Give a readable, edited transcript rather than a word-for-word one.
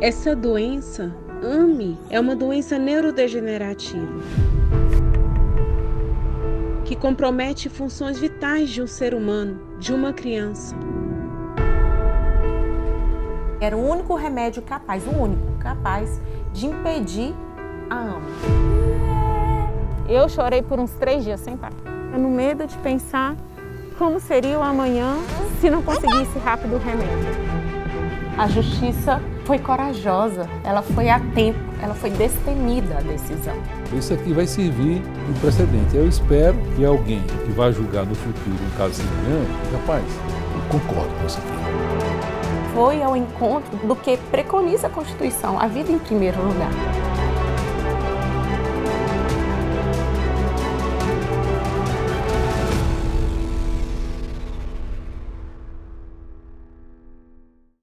Essa doença, AME, é uma doença neurodegenerativa que compromete funções vitais de um ser humano, de uma criança. Era o único remédio capaz, o único capaz de impedir a AME. Eu chorei por uns 3 dias sem parar. No medo de pensar como seria o amanhã se não conseguisse rápido o remédio. A justiça foi corajosa, ela foi a tempo, ela foi destemida a decisão. Isso aqui vai servir de precedente. Eu espero que alguém que vai julgar no futuro um caso semelhante, rapaz, eu concordo com isso aqui. Foi ao encontro do que preconiza a Constituição, a vida em primeiro lugar.